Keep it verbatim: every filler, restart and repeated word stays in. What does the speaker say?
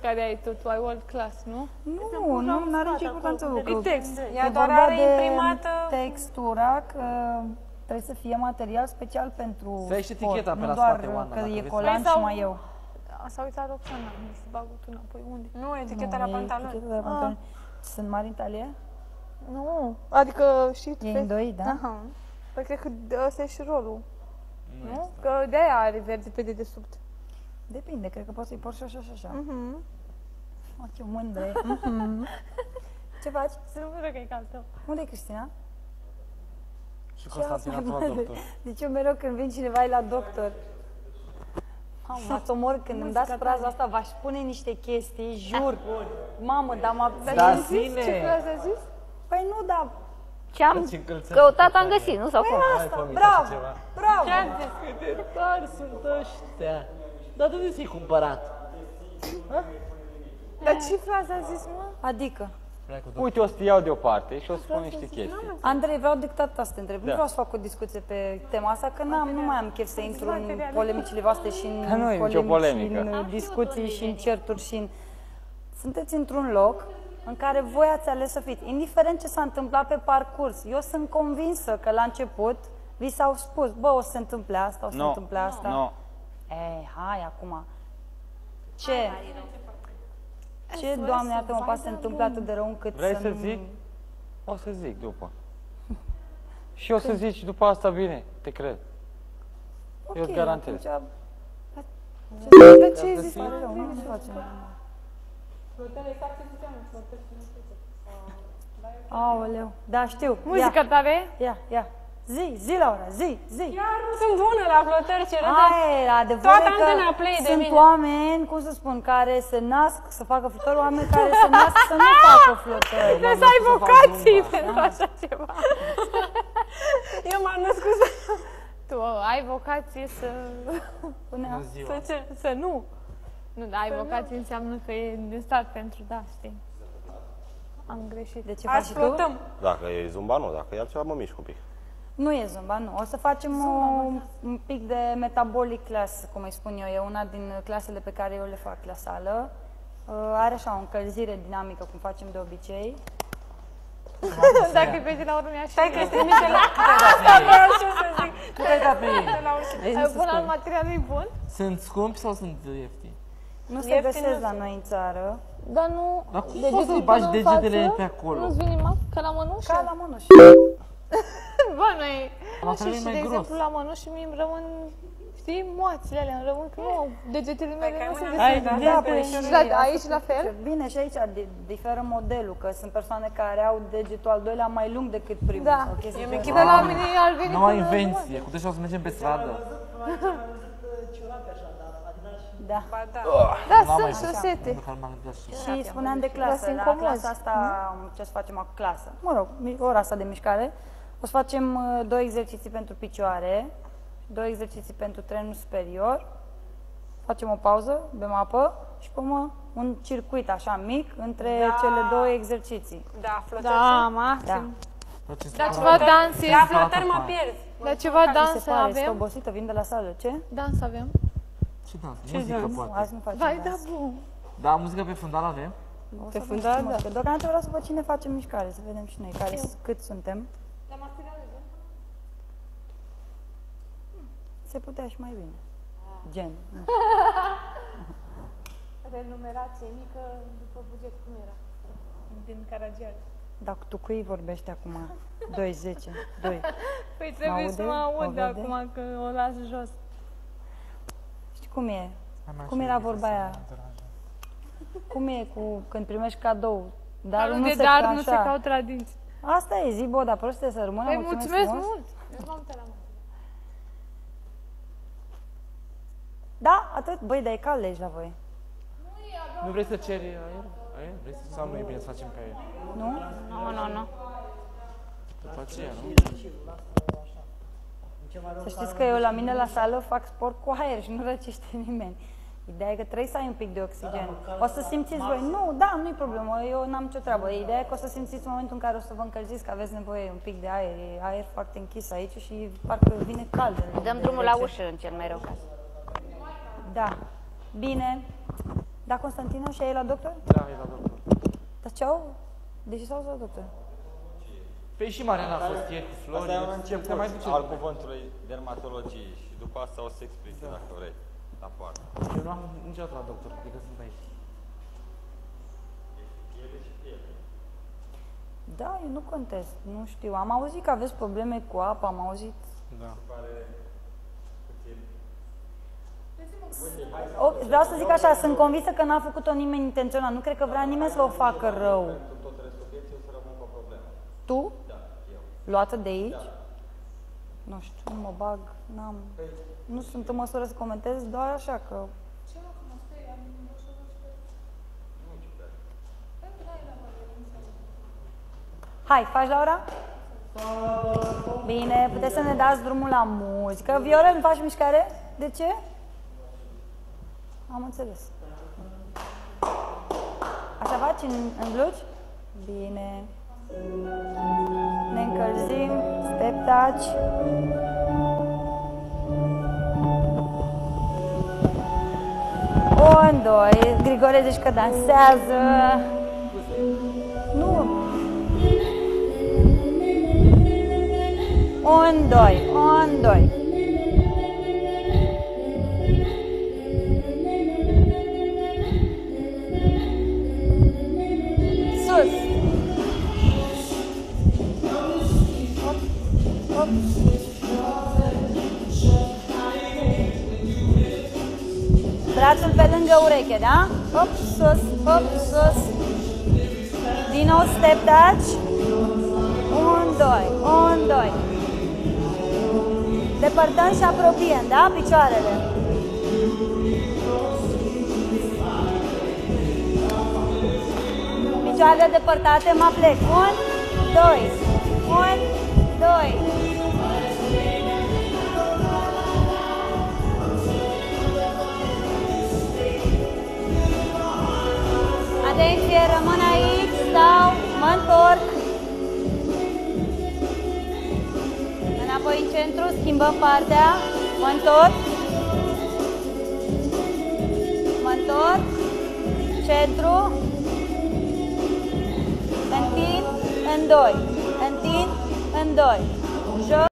care ai tu, tu ai world class, nu? Nu, nu are nicio importanță. E text. Ea doar are imprimată... textura, că trebuie să fie material special pentru să ai și eticheta pe la doar spate, Oana, că dacă e vrei. colant și mai eu. S-a uitat Roxana, mi se bagă tu înapoi. Unde? Nu, eticheta la pantaloni. Eticheta la pantaloni. Sunt mari în talie? Nu, adică știi... E îndoit, da? Aha. Păi cred că ăsta e și rolul. Nu? Că de-aia are verde pe dedesubt. Depinde, cred că poți să-i porți și așa și așa. Mhm. Oh, ce mândră e. Ce faci? Să nu mă rog că e cal tău. Unde e Cristina? Și Constantina tu la doctor. Deci eu mereu când vin cineva e la doctor. Mamă, m-ați omor când îmi dați fraza asta, v-aș spune niște chestii, jur. Mamă, dar m-a... Da, Ce sine! fraze a zis? Păi nu, dar... Ce am căutat am găsit, nu? Sau cum? Asta, bravo, bravo! Cât de tari sunt ăștia! Dar de unde ți-ai cumpărat? Dar ce fraze a zis, mă? Adică? Uite, o să te iau deoparte și o să spun niște chestii. Andrei, vreau dictat asta să te întreb. Nu vreau să fac o discuție pe tema asta, că n-am, nu mai am chef să intru în polemicile voastre și în Că nu e nicio polemici, și polemică. în discuții și în certuri și în... Sunteți într-un loc în care voi ați ales să fiți, indiferent ce s-a întâmplat pe parcurs. Eu sunt convinsă că la început vi s-au spus, bă, o să se întâmple asta, o să se Nu, întâmple asta. nu. Ei, hai acum. Ce? Ce, Doamne, iartă-mă, poate să se întâmple atât de rău încât Vrei să să nu... zic? O să zic după. Și o să zici după asta bine, te cred. Eu îți garantez. Atunci... De ce ai zis? Pare rău, nu se face. Aoleu, da, știu. Muzica tare? Ia, ia. Zi, zi, Laura, zi, zi. Chiar nu sunt bună la flotări, ce râde. Aia, adevărul Toată e că antena play de sunt mine. oameni, cum să spun, care se nasc să facă flotări, oameni care se nasc să nu facă flotări. Trebuie să ai vocații pentru așa ceva. Eu m-am născut să... Tu ai vocație să... Punea. Să, ce? Să nu. Nu, dar ai vocație înseamnă că e de stat pentru da, știi. Am greșit. De ce faci Azi și tu? flotăm. Dacă e zumba, nu. Dacă e altceva, mă mișc un pic. Nu e zumba, nu. O să facem o, un pic de metabolic class, cum îi spun eu. E una din clasele pe care eu le fac la sală. Uh, are așa o încălzire dinamică, cum facem de obicei. Dacă îi vezi la urmă, așa. Stai că îți trimite la... Asta vreau și eu să zic. Tu care te-a pe ei? Ai bun, al materialului e bun? Sunt scumpi sau sunt ieftini? Nu se găsesc la noi în țară. Dar nu... Dar cum poți să-i bagi degetele pe acolo? Nu-ți vine mai ca la mănușă? Ca la mănușă. Bă, noi... La Nu știu, fel e și mai de gros. exemplu la mănuși mie îmi rămân, știi, moațile alea, îmi rămân că nu, degetele mele nu sunt Ai, destul. da, păi Și la, aici la fel? Bine, și aici di- diferă modelul, că sunt persoane care au degetul al doilea mai lung decât primul. Da. sau chestii de Dar la mine ar veni Noua până- invenție, cu deja o să mergem pe stradă. Da. Ba da. Da, N-am mai sunt zis. șosete. Măcar m-am gândit așa. Și spuneam de clasă, sunt la comozi. clasa asta, ce o să facem acum, clasă, mă rog, mi- ora asta de mișcare, o să facem uh, două exerciții pentru picioare, două exerciții pentru trenul superior, facem o pauză, bem apă și pe urmă un circuit așa mic între Da. cele două exerciții. Da, flotări. Da, Da. maxim. Dar Dar ceva dans La este? flotări mă pierd. Dar ceva Mi se dans pare, sunt avem? obosită, vin de la sală, ce? Dans avem? Ce dans? Muzică poate. Azi nu facem Vai, da, dans. bun. Da, muzică pe fundal avem? O să Pe vă fundal, știm, da. că Deocamdată vreau să văd cine face mișcare, să vedem și noi care, cât suntem. Se putea și mai bine. Gen. nu. Renumerație mică după buget, cum era? Din Caragiale. Dar tu cui vorbești acum? doi zece, doi. Păi trebuie să mă Aude? O aud vede? acum că o las jos. Știi cum e? Cum era vorba aia? Cum e cu când primești cadou? Dar Darul nu de se dar ca nu se așa. caută la dinți. Asta e, zi, bă, dar proste să rămână. Păi mulțumesc frumos. mult! Da, atât. Băi, dar e cald aici la voi. Nu vrei să ceri aer? Aer? Vrei să sau nu e bine să facem pe aer? Nu? Nu, nu, nu. După aceea, nu? Să știți că eu la mine la sală fac sport cu aer și nu răcește nimeni. Ideea e că trebuie să ai un pic de oxigen. O să simțiți voi, nu, da, nu-i problemă, eu n-am nicio treabă. Ideea e că o să simțiți în momentul în care o să vă încălziți, că aveți nevoie un pic de aer. E aer foarte închis aici și parcă vine cald. Dăm drumul la ușă în cel mai rău caz. Da. Bine. Da, Constantina, și ei la doctor? Da, e la doctor. Dar ce au? De ce s-au dus la doctor? Păi și Mariana a fost ieri cu Flori. Asta e un început se mai duce al lumea. cuvântului dermatologie și după asta o să explice, dacă vrei, la poartă. Eu nu am niciodată la doctor, adică sunt aici. Da, eu nu contest, nu știu. Am auzit că aveți probleme cu apa, am auzit. Da. O, vreau să zic așa, sunt convinsă că n-a făcut-o nimeni intenționat. Nu cred că vrea nimeni să vă facă rău. Tu? Da, eu. Luată de aici? Da. Nu știu, nu mă bag, n-am... Nu sunt în măsură să comentez, doar așa că... Hai, faci, Laura? Bine, puteți să ne dați drumul la muzică. Viorel, faci mișcare? De ce? Am înțeles. Așa faci în, în blugi? Bine. Ne încălzim, step touch. Un, doi. Grigore zici că dansează. Nu. Un, doi, un, doi. Sus. Hop, hop. Brațul pe lângă ureche, da? Hop, sus, hop, sus. Din nou step touch. Un, doi, un, doi. Depărtăm și apropiem, da? Picioarele. Picioarele depărtate, mă plec. Un, doi, un, doi. Atenție, rămân aici, stau, mă întorc. Înapoi în centru, schimbăm partea, mă întorc. Mă întorc, centru, întind, în doi, întind, în doi, jos.